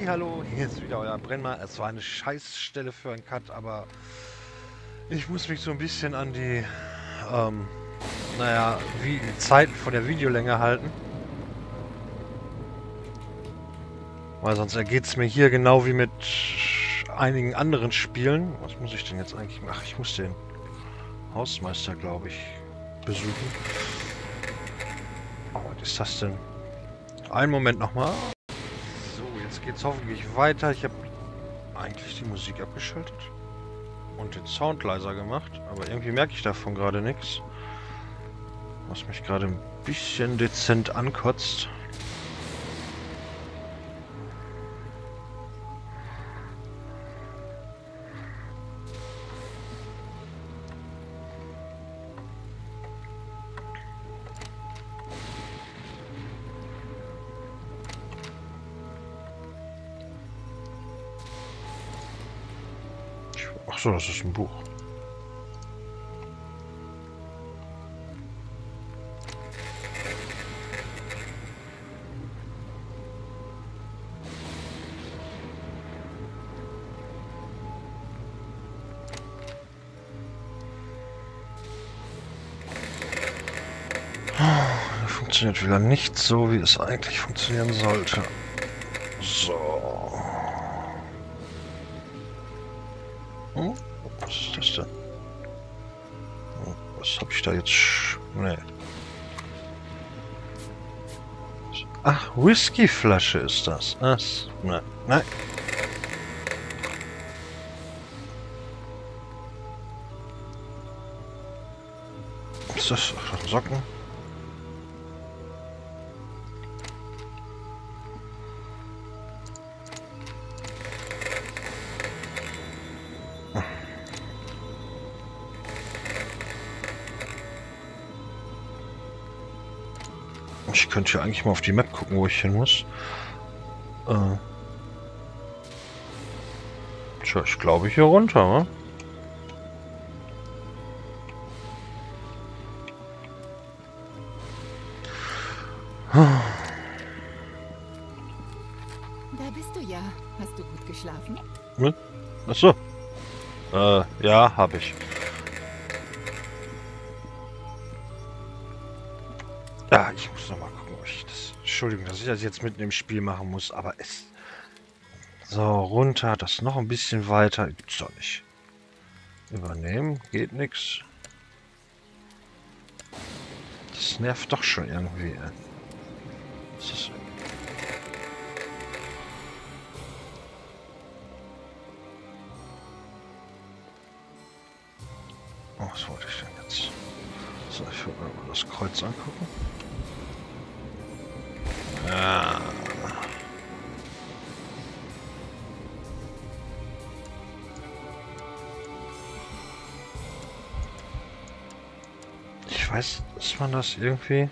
Hallihallo, hier ist wieder euer Brennmal. Es war eine Scheißstelle für einen Cut, aber ich muss mich so ein bisschen an die, naja, wie Zeiten von der Videolänge halten. Weil sonst ergeht es mir hier genau wie mit einigen anderen Spielen. Was muss ich denn jetzt eigentlich machen? Ach, ich muss den Hausmeister, glaube ich, besuchen. Oh, was ist das denn? Einen Moment nochmal. So, jetzt geht's hoffentlich weiter. Ich habe eigentlich die Musik abgeschaltet und den Sound leiser gemacht, aber irgendwie merke ich davon gerade nichts. Was mich gerade ein bisschen dezent ankotzt. Ach so, das ist ein Buch. Funktioniert wieder nicht so, wie es eigentlich funktionieren sollte. So. Was ist das denn? Was habe ich da jetzt? Nee. Ach, Whiskyflasche ist das. Nein, nein. Ist das Socken? Ich könnte ja eigentlich mal auf die Map gucken, wo ich hin muss. Tja, ich glaube hier runter, ne? Da bist du ja. Hast du gut geschlafen? Achso. Ja, habe ich. Ja, ich muss noch mal gucken, ob ich das... Entschuldigung, dass ich das jetzt mitten im Spiel machen muss, aber es... So, runter, das noch ein bisschen weiter. Gibt's doch nicht. Übernehmen, geht nichts. Das nervt doch schon irgendwie. Das ist... Oh, was wollte ich denn jetzt? So, ich will mir mal das Kreuz angucken. Ja. Ich weiß, dass man das irgendwie...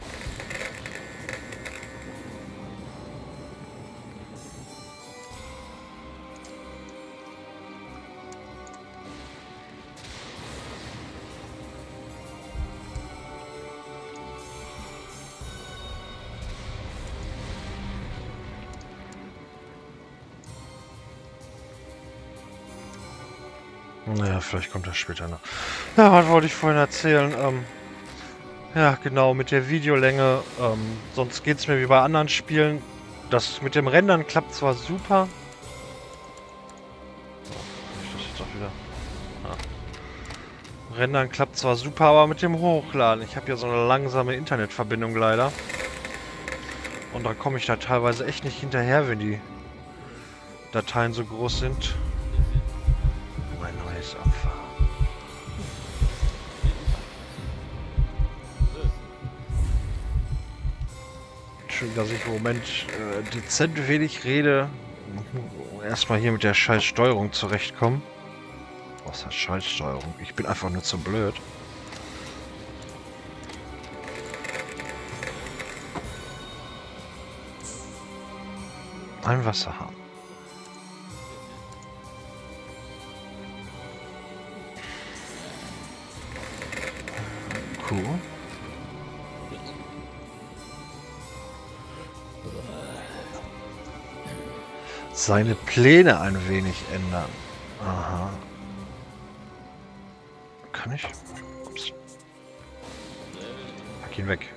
Naja, vielleicht kommt das später noch. Ja, was wollte ich vorhin erzählen? Ja, genau, mit der Videolänge. Sonst geht es mir wie bei anderen Spielen. Das mit dem Rendern klappt zwar super. Oh, ich das jetzt auch wieder. Ah. Rendern klappt zwar super, aber mit dem Hochladen. Ich habe ja so eine langsame Internetverbindung leider. Und da komme ich da teilweise echt nicht hinterher, wenn die Dateien so groß sind. Mein neues Opfer. Schön, dass ich im Moment dezent wenig rede. Erstmal hier mit der scheiß Steuerung zurechtkommen. Was heißt scheiß Steuerung? Ich bin einfach nur zu blöd. Ein Wasserhahn. Cool. Seine Pläne ein wenig ändern. Aha. Kann ich? Ups. Pack ihn weg.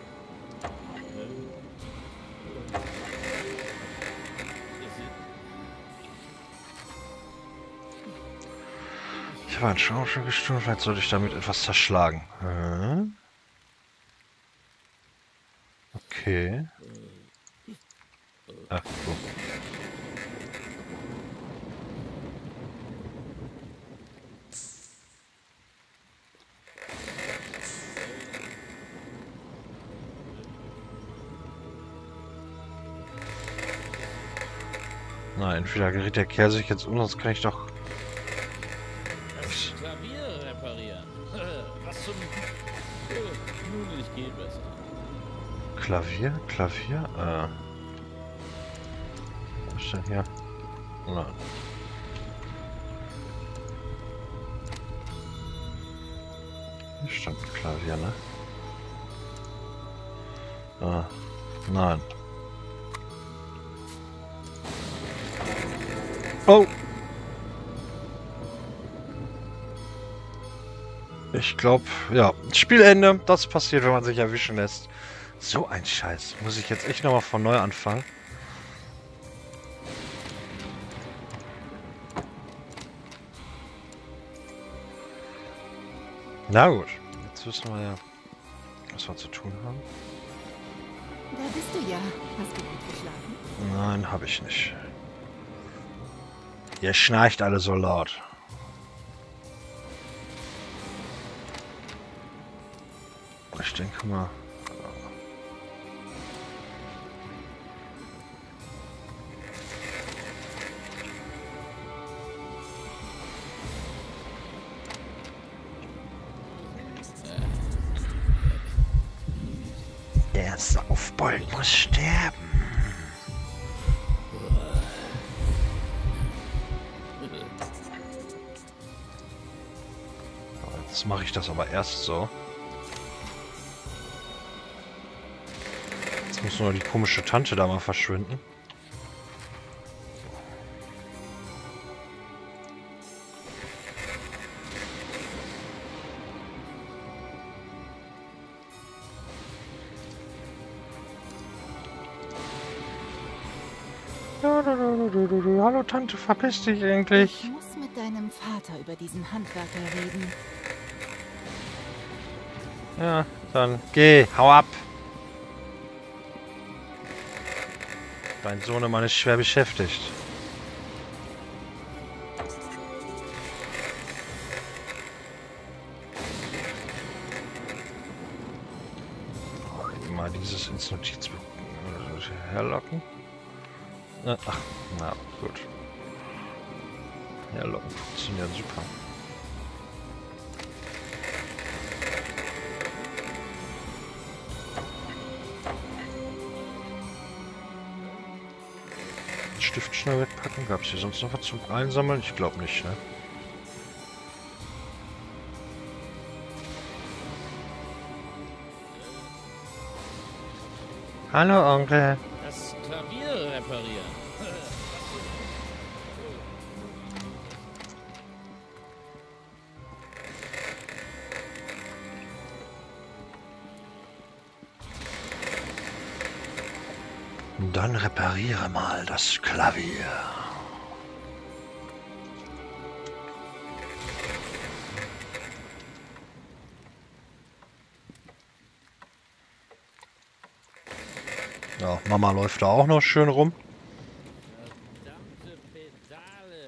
Ich habe einen Schauspiel gestuft, vielleicht sollte ich damit etwas zerschlagen. Okay. Ach, so. Na, entweder gerät der Kerl sich jetzt um, sonst kann ich doch... Das Klavier reparieren. Was zum... Nun, ich gehe besser. Klavier? Klavier? Was ist denn hier? Nein. Hier stand ein Klavier, ne? Ah, nein. Oh! Ich glaube, ja. Spielende. Das passiert, wenn man sich erwischen lässt. So ein Scheiß. Muss ich jetzt echt nochmal von neu anfangen? Na gut. Jetzt wissen wir ja, was wir zu tun haben. Da bist du ja. Hast du gut geschlafen? Nein, habe ich nicht. Ihr schnarcht alle so laut. Ich denke mal... Der Saufbold muss sterben. Jetzt mache ich das aber erst so. Jetzt muss nur die komische Tante da mal verschwinden. Hallo Tante, verpiss dich endlich. Ich muss mit deinem Vater über diesen Handwerker reden. Ja, dann geh, hau ab. Dein Sohnemann ist schwer beschäftigt. Mal dieses ins Notizbuch herlocken. Ach, na gut. Herlocken funktioniert super. Stift schnell wegpacken. Gab es hier sonst noch was zum Einsammeln? Ich glaube nicht, ne? Hallo, Onkel. Das Klavier reparieren. Dann repariere mal das Klavier. Ja, Mama läuft da auch noch schön rum. Verdammte Pedale.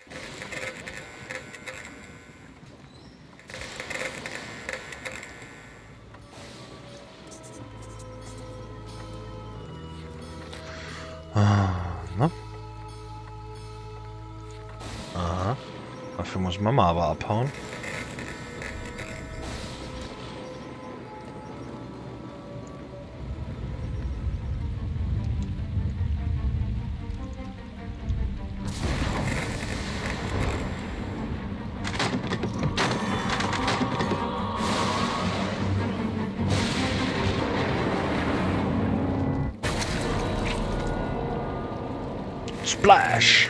Ne? Aha. Dafür muss Mama aber abhauen. Splash!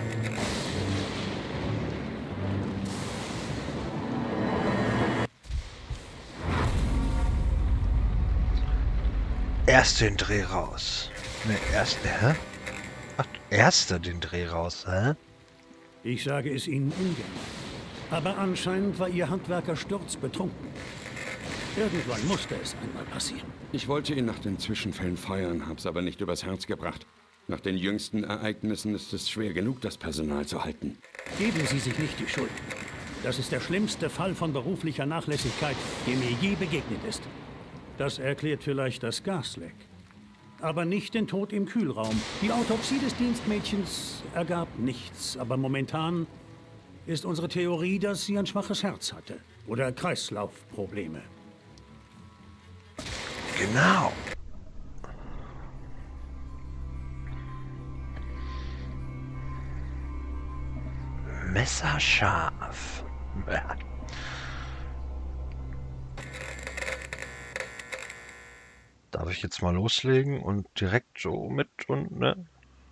Erst den Dreh raus. Ne, hä? Ach, erster den Dreh raus, hä? Ich sage es Ihnen ungern. Aber anscheinend war Ihr Handwerker sturzbetrunken. Irgendwann musste es einmal passieren. Ich wollte ihn nach den Zwischenfällen feuern, hab's aber nicht übers Herz gebracht. Nach den jüngsten Ereignissen ist es schwer genug, das Personal zu halten. Geben Sie sich nicht die Schuld. Das ist der schlimmste Fall von beruflicher Nachlässigkeit, der mir je begegnet ist. Das erklärt vielleicht das Gasleck. Aber nicht den Tod im Kühlraum. Die Autopsie des Dienstmädchens ergab nichts. Aber momentan ist unsere Theorie, dass sie ein schwaches Herz hatte. Oder Kreislaufprobleme. Genau. Messerscharf. Ja. Darf ich jetzt mal loslegen und direkt so mit und ne?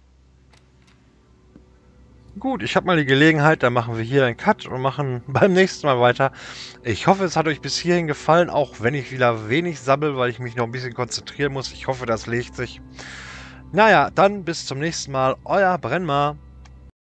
Gut, ich habe mal die Gelegenheit, dann machen wir hier einen Cut und machen beim nächsten Mal weiter. Ich hoffe, es hat euch bis hierhin gefallen, auch wenn ich wieder wenig sabbel, weil ich mich noch ein bisschen konzentrieren muss. Ich hoffe, das legt sich. Naja, dann bis zum nächsten Mal. Euer Brenma.